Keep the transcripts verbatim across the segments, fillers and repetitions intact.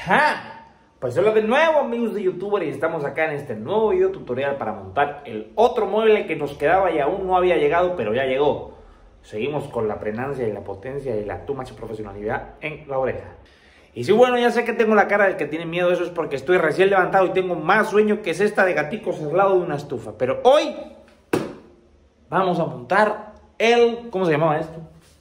Ajá. Pues hola de nuevo, amigos de YouTuber, y estamos acá en este nuevo video tutorial para montar el otro mueble que nos quedaba y aún no había llegado, pero ya llegó. Seguimos con la prenancia y la potencia y la too much profesionalidad en la oreja. Y sí, bueno, ya sé que tengo la cara del que tiene miedo, eso es porque estoy recién levantado y tengo más sueño que cesta de gaticos al lado de una estufa. Pero hoy vamos a montar el... ¿cómo se llamaba esto?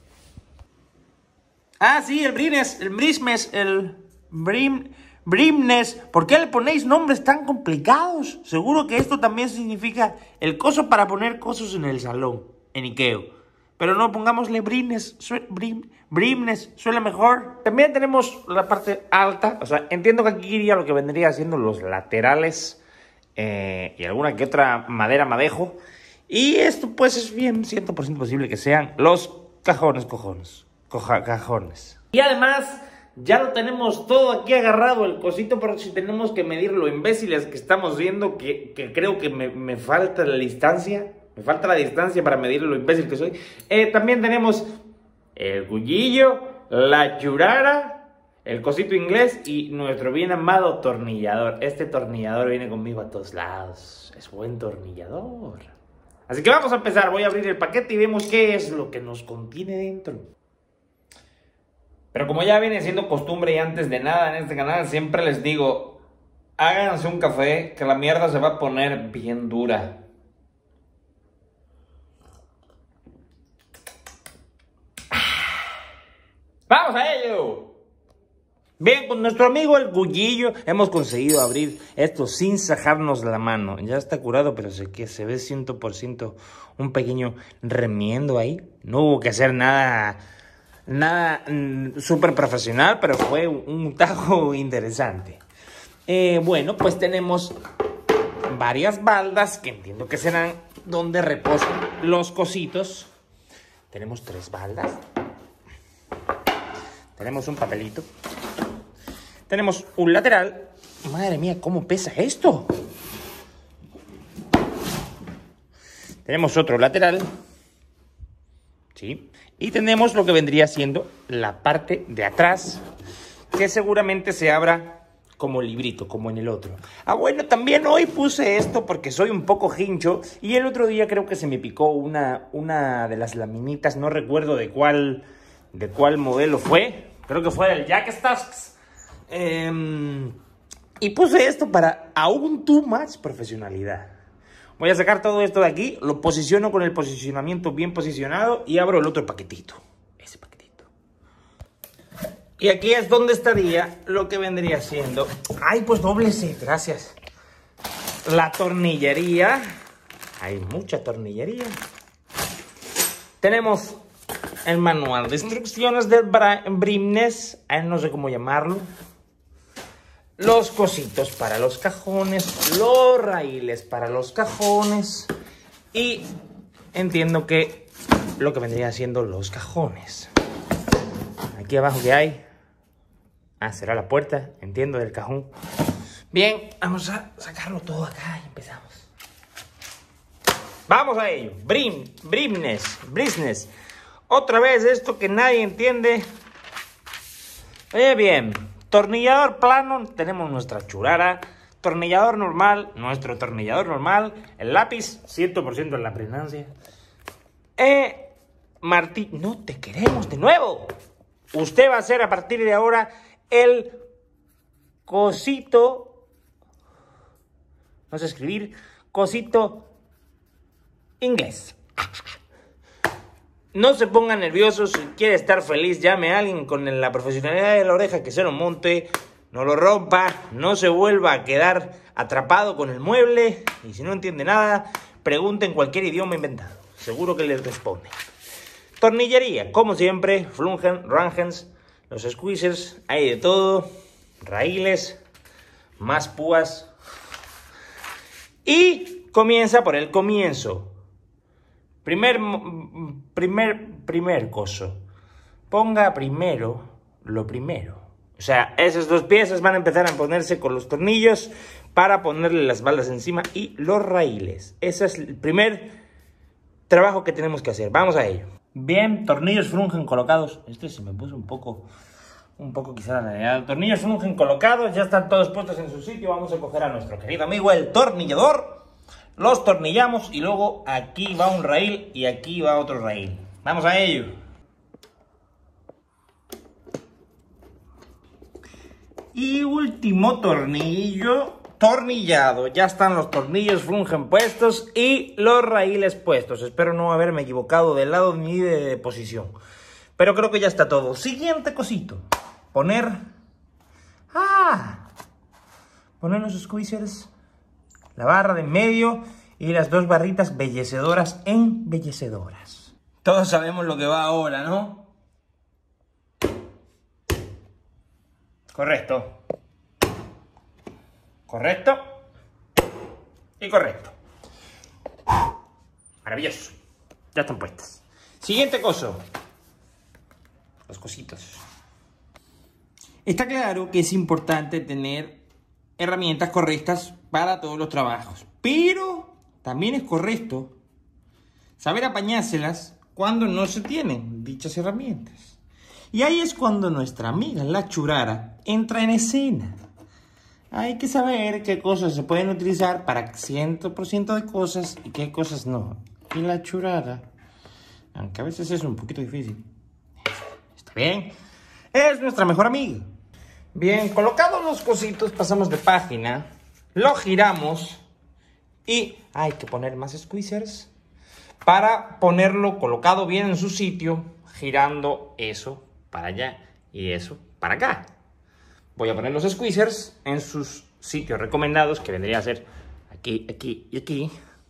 Ah, sí, el Brines, el Brismes, el Brim... Brimnes. ¿Por qué le ponéis nombres tan complicados? Seguro que esto también significa el coso para poner cosas en el salón, en Ikea. Pero no, pongámosle Brimnes, Brim, Brimnes, suena mejor. También tenemos la parte alta, o sea, entiendo que aquí iría lo que vendría siendo los laterales eh, y alguna que otra madera madejo. Y esto pues es bien cien por ciento posible que sean los cajones, cojones, coja, cajones. Y además... ya lo tenemos todo aquí agarrado, el cosito, pero si tenemos que medir lo imbéciles que estamos viendo, que, que creo que me, me falta la distancia, me falta la distancia para medir lo imbécil que soy. Eh, también tenemos el cuchillo, la churara, el cosito inglés y nuestro bien amado tornillador. Este tornillador viene conmigo a todos lados, es buen tornillador. Así que vamos a empezar, voy a abrir el paquete y vemos qué es lo que nos contiene dentro. Pero como ya viene siendo costumbre y antes de nada en este canal, siempre les digo, háganse un café, que la mierda se va a poner bien dura. ¡Vamos a ello! Bien, con nuestro amigo el Gullillo hemos conseguido abrir esto sin sajarnos la mano. Ya está curado, pero sé que se ve cien por ciento un pequeño remiendo ahí. No hubo que hacer nada... Nada mmm, súper profesional, pero fue un, un tajo interesante. Eh, bueno, pues tenemos varias baldas que entiendo que serán donde reposan los cositos. Tenemos tres baldas. Tenemos un papelito. Tenemos un lateral. Madre mía, ¿cómo pesa esto? Tenemos otro lateral. Sí. Y tenemos lo que vendría siendo la parte de atrás, que seguramente se abra como librito, como en el otro. Ah, bueno, también hoy puse esto porque soy un poco hincho. Y el otro día creo que se me picó una, una de las laminitas, no recuerdo de cuál, de cuál modelo fue. Creo que fue del Jack Stasks. Eh, y puse esto para aún too much profesionalidad. Voy a sacar todo esto de aquí, lo posiciono con el posicionamiento bien posicionado y abro el otro paquetito. Ese paquetito. Y aquí es donde estaría lo que vendría siendo... ¡ay, pues doble C! Gracias. La tornillería. Hay mucha tornillería. Tenemos el manual de instrucciones del Brimnes. No sé cómo llamarlo. Los cositos para los cajones, los raíles para los cajones y entiendo que lo que vendría siendo los cajones. Aquí abajo que hay, ah, será la puerta, entiendo, del cajón. Bien, vamos a sacarlo todo acá y empezamos. Vamos a ello. Brim, Brimnes, Brisnes. Otra vez esto que nadie entiende. Oye, bien. Tornillador plano, tenemos nuestra churara. Tornillador normal, nuestro tornillador normal. El lápiz, cien por ciento en la prenancia. Eh, Martí, no te queremos de nuevo. Usted va a ser a partir de ahora el cosito. No sé escribir. Cosito inglés. No se ponga nervioso, si quiere estar feliz, llame a alguien con la profesionalidad de la oreja que se lo monte, no lo rompa, no se vuelva a quedar atrapado con el mueble. Y si no entiende nada, pregunte en cualquier idioma inventado, seguro que les responde. Tornillería, como siempre, flungen, rangens, los squeezers, hay de todo, raíles, más púas. Y comienza por el comienzo. Primer, primer, primer coso. Ponga primero lo primero. O sea, esas dos piezas van a empezar a ponerse con los tornillos para ponerle las baldas encima y los raíles. Ese es el primer trabajo que tenemos que hacer. Vamos a ello. Bien, tornillos frungen colocados. Este se me puso un poco, un poco quizá la realidad. Los tornillos fungen colocados, ya están todos puestos en su sitio. Vamos a coger a nuestro querido amigo el tornillador. Los tornillamos y luego aquí va un raíl y aquí va otro raíl. Vamos a ello. Y último tornillo tornillado. Ya están los tornillos fungen puestos y los raíles puestos. Espero no haberme equivocado de lado ni de posición. Pero creo que ya está todo. Siguiente cosito. Poner... ¡Ah! Poner los squeezers. La barra de en medio y las dos barritas bellecedoras embellecedoras. Todos sabemos lo que va ahora, ¿no? Correcto. Correcto. Y correcto. Maravilloso. Ya están puestas. Siguiente coso. Los cositos. Está claro que es importante tener herramientas correctas para todos los trabajos, pero también es correcto saber apañárselas cuando no se tienen dichas herramientas. Y ahí es cuando nuestra amiga la churara entra en escena. Hay que saber qué cosas se pueden utilizar para cien por ciento de cosas y qué cosas no. Y la churara, aunque a veces es un poquito difícil, está bien, es nuestra mejor amiga. Bien, colocados los cositos, pasamos de página, lo giramos y hay que poner más squeezers para ponerlo colocado bien en su sitio, girando eso para allá y eso para acá. Voy a poner los squeezers en sus sitios recomendados, que vendría a ser aquí, aquí y aquí.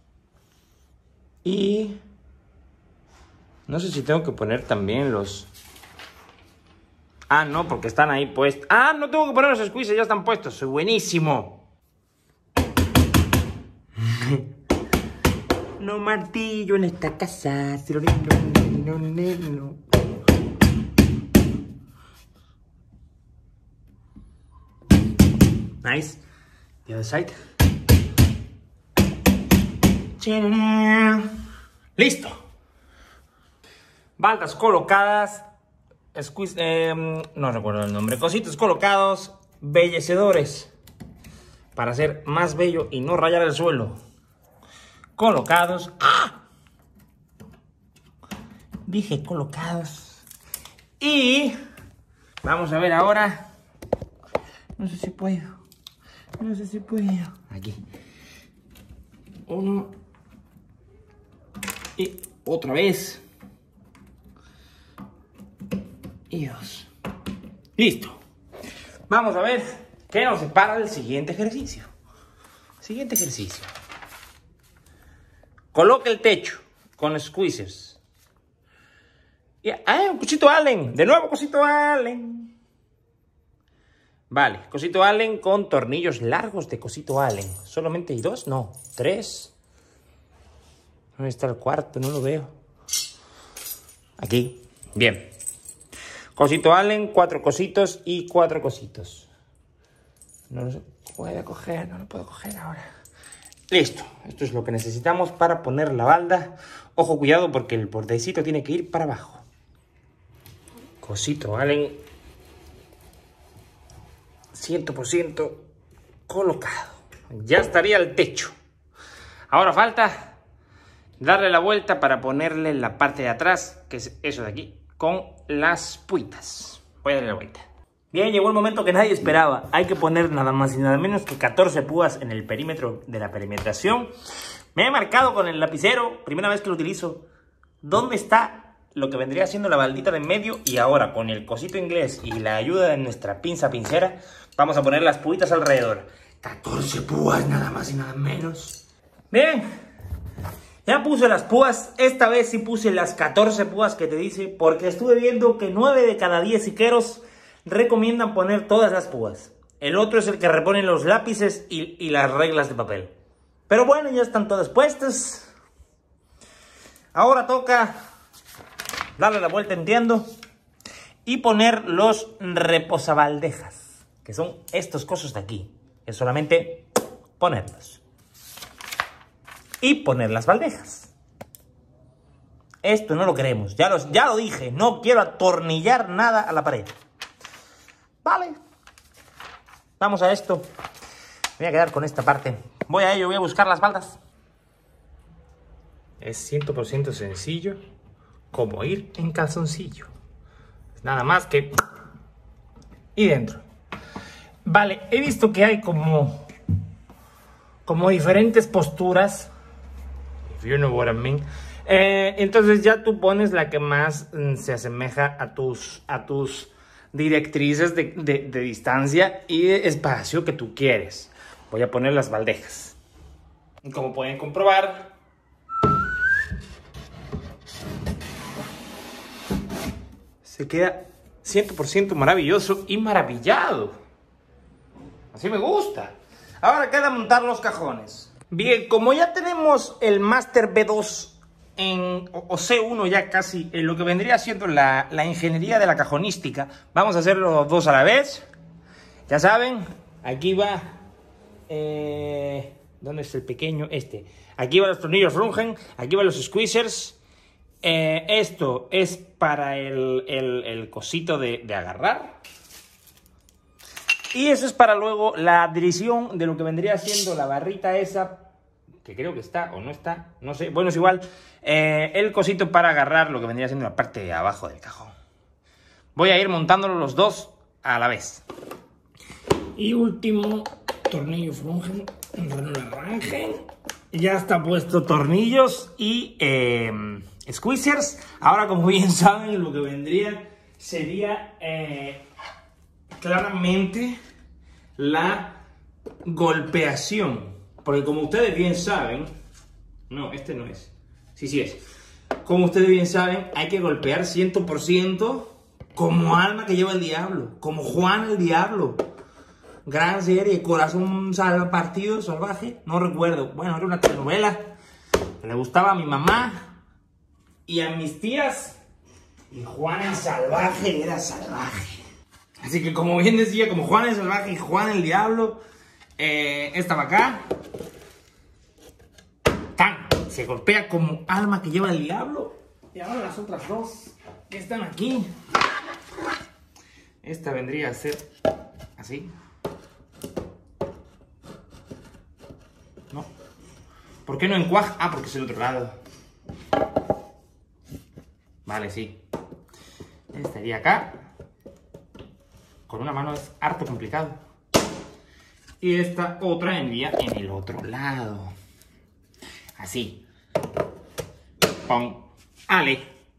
Y no sé si tengo que poner también los... Ah, no, porque están ahí puestos. Ah, no tengo que poner los squeezers, ya están puestos. Soy buenísimo. No martillo en esta casa. Nice. The other side. Listo. Baldas colocadas. Squeeze, eh, no recuerdo el nombre. Cositos colocados. Bellecedores. Para hacer más bello y no rayar el suelo. Colocados. ¡Ah! Dije colocados. Y vamos a ver ahora. No sé si puedo. No sé si puedo. Aquí. Uno. Y otra vez. Y dos. Listo. Vamos a ver qué nos separa del siguiente ejercicio. Siguiente ejercicio. Coloque el techo con squeezers. Y, ah, un cosito Allen. De nuevo cosito Allen. Vale, cosito Allen con tornillos largos de cosito Allen. ¿Solamente hay dos? No, tres. ¿Dónde está el cuarto? No lo veo. Aquí. Bien. Cosito Allen, cuatro cositos y cuatro cositos. No lo puedo coger, no lo puedo coger ahora. Listo. Esto es lo que necesitamos para poner la balda. Ojo, cuidado, porque el bordecito tiene que ir para abajo. Cosito Allen. cien por ciento colocado. Ya estaría el techo. Ahora falta darle la vuelta para ponerle la parte de atrás, que es eso de aquí, con las puitas. Voy a darle la vuelta. Bien, llegó el momento que nadie esperaba. Hay que poner nada más y nada menos que catorce púas en el perímetro de la perimetración. Me he marcado con el lapicero, primera vez que lo utilizo, dónde está lo que vendría siendo la baldita de en medio. Y ahora con el cosito inglés y la ayuda de nuestra pinza pincera, vamos a poner las puitas alrededor. catorce púas, nada más y nada menos. Bien, ya puse las púas. Esta vez sí puse las catorce púas que te dice, porque estuve viendo que nueve de cada diez iqueros recomiendan poner todas las púas. El otro es el que repone los lápices y, y las reglas de papel. Pero bueno, ya están todas puestas. Ahora toca darle la vuelta, entiendo, y poner los reposabaldejas, que son estos cosos de aquí. Es solamente ponerlos. Y poner las baldejas. Esto no lo queremos. Ya, los, ya lo dije. No quiero atornillar nada a la pared. Vale. Vamos a esto. Me voy a quedar con esta parte. Voy a ello, voy a buscar las baldas. Es cien por ciento sencillo como ir en calzoncillo. Nada más que... y dentro. Vale, he visto que hay como... como diferentes posturas. If you know what I mean. Eh, entonces ya tú pones la que más mm, se asemeja a tus, a tus directrices de, de, de distancia y de espacio que tú quieres. Voy a poner las baldejas. Como pueden comprobar, se queda cien por ciento maravilloso y maravillado. Así me gusta. Ahora queda montar los cajones. Bien, como ya tenemos el Master B dos en, o, o C uno ya casi, en lo que vendría siendo la, la ingeniería de la cajonística, vamos a hacerlo los dos a la vez. Ya saben, aquí va... Eh, ¿dónde es el pequeño? Este. Aquí van los tornillos Rungen, aquí van los squeezers. Eh, esto es para el, el, el cosito de, de agarrar. Y eso es para luego la adhesión de lo que vendría siendo la barrita esa, que creo que está o no está, no sé, bueno, es igual. Eh, el cosito para agarrar lo que vendría siendo la parte de abajo del cajón. Voy a ir montándolo los dos a la vez. Y último, tornillo Frungen, no lo arranquen. Ya está puesto tornillos y eh, squeezers. Ahora, como bien saben, lo que vendría sería eh, claramente la golpeación. Porque como ustedes bien saben... No, este no es. Sí, sí es. Como ustedes bien saben, hay que golpear cien por ciento como alma que lleva el diablo. Como Juan el Diablo. Gran serie, Corazón Salva Partido Salvaje. No recuerdo. Bueno, era una telenovela que le gustaba a mi mamá y a mis tías. Y Juan el Salvaje era salvaje. Así que como bien decía, como Juan el Salvaje y Juan el Diablo, eh, esta va acá. ¡Tan! Se golpea como alma que lleva el diablo. Y ahora las otras dos que están aquí. Esta vendría a ser así. ¿No? ¿Por qué no encuaja? Ah, porque es el otro lado. Vale, sí. Estaría acá. Con una mano es harto complicado. Y esta otra vendría en el otro lado. Así. Pon. Ale.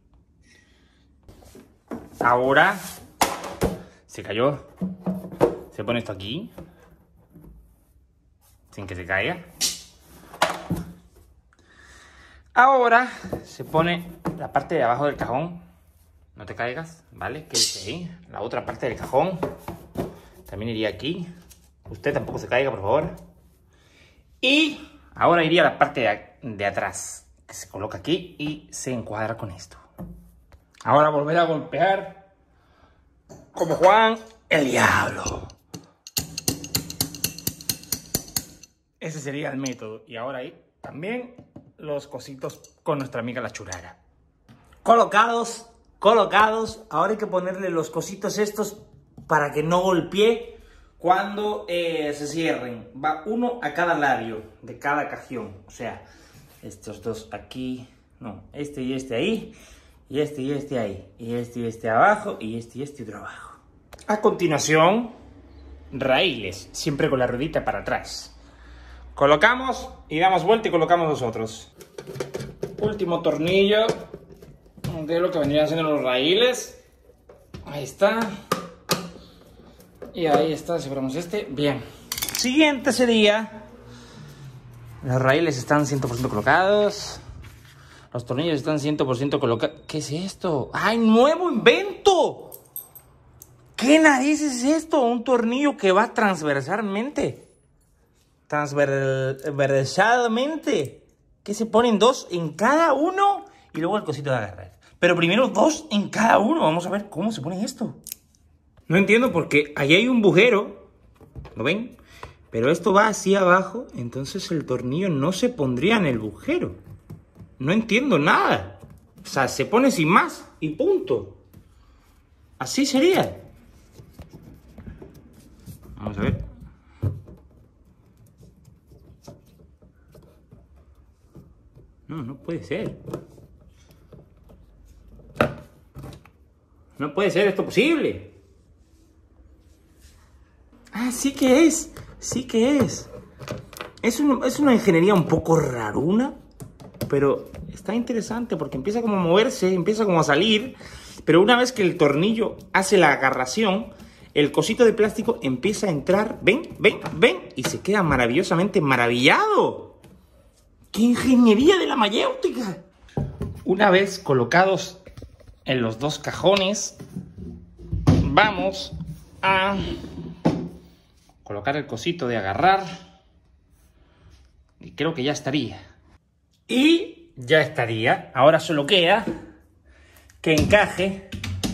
Ahora se cayó. Se pone esto aquí. Sin que se caiga. Ahora se pone la parte de abajo del cajón. No te caigas, ¿vale? Quédate ahí. La otra parte del cajón también iría aquí. Usted tampoco se caiga, por favor. Y ahora iría la parte de, de atrás, que se coloca aquí y se encuadra con esto. Ahora volver a golpear como Juan el Diablo. Ese sería el método. Y ahora ahí también los cositos con nuestra amiga la churara. Colocados, colocados. Ahora hay que ponerle los cositos estos para que no golpee cuando eh, se cierren. Va uno a cada labio de cada cajón. O sea, estos dos aquí. No, este y este ahí. Y este y este ahí. Y este y este abajo. Y este y este otro abajo. A continuación, raíles. Siempre con la ruedita para atrás. Colocamos y damos vuelta y colocamos los otros. Último tornillo de lo que vendrían siendo los raíles. Ahí está. Y ahí está, separamos este. Bien. Siguiente sería... Los raíles están cien por ciento colocados. Los tornillos están cien por ciento colocados. ¿Qué es esto? ¡Ay, nuevo invento! ¿Qué narices es esto? Un tornillo que va transversalmente. Transversalmente. Que se ponen dos en cada uno. Y luego el cosito de agarrar. Pero primero dos en cada uno. Vamos a ver cómo se pone esto. No entiendo porque ahí hay un bujero. ¿Lo ven? Pero esto va así abajo. Entonces el tornillo no se pondría en el bujero. No entiendo nada. O sea, se pone sin más y punto. Así sería. Vamos a ver. No, no puede ser. No puede ser esto posible. Ah, sí que es. Sí que es. Es, un, es una ingeniería un poco raruna, pero está interesante porque empieza como a moverse, empieza como a salir, pero una vez que el tornillo hace la agarración, el cosito de plástico empieza a entrar, ven, ven, ven, y se queda maravillosamente maravillado. ¡Qué ingeniería de la mayéutica! Una vez colocados en los dos cajones, vamos a colocar el cosito de agarrar. Y creo que ya estaría. Y ya estaría. Ahora solo queda que encaje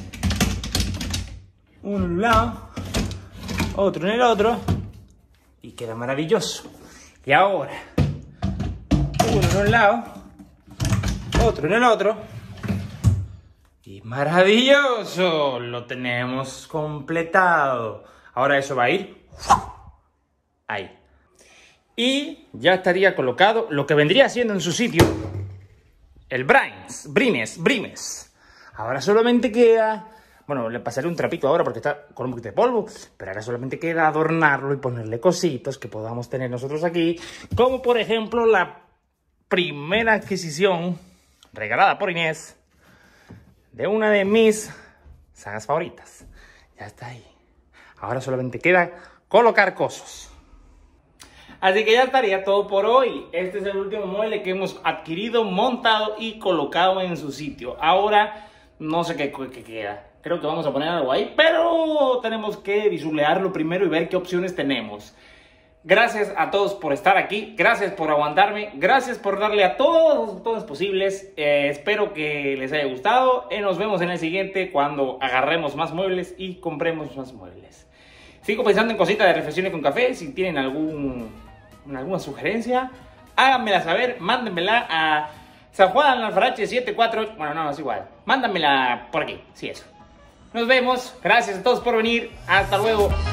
uno en un lado, otro en el otro, y queda maravilloso. Y ahora, uno en un lado, otro en el otro, y maravilloso. Lo tenemos completado. Ahora eso va a ir ahí. Y ya estaría colocado lo que vendría siendo en su sitio el brines, brines, brimes. Ahora solamente queda... Bueno, le pasaré un trapito ahora porque está con un poquito de polvo, pero ahora solamente queda adornarlo y ponerle cositos que podamos tener nosotros aquí, como por ejemplo la primera adquisición regalada por Inés de una de mis sagas favoritas. Ya está ahí. Ahora solamente queda colocar cosas. Así que ya estaría todo por hoy. Este es el último mueble que hemos adquirido, montado y colocado en su sitio. Ahora no sé qué, qué queda. Creo que vamos a poner algo ahí, pero tenemos que visualizarlo primero y ver qué opciones tenemos. Gracias a todos por estar aquí. Gracias por aguantarme. Gracias por darle a todos los botones posibles. Eh, espero que les haya gustado. Y nos vemos en el siguiente cuando agarremos más muebles y compremos más muebles. Sigo pensando en cositas de reflexiones con café. Si tienen algún... alguna sugerencia, háganmela saber, mándenmela a San Juan Alfarache setenta y cuatro, bueno, no, es igual, mándenmela por aquí, sí, eso. Nos vemos, gracias a todos por venir, hasta luego.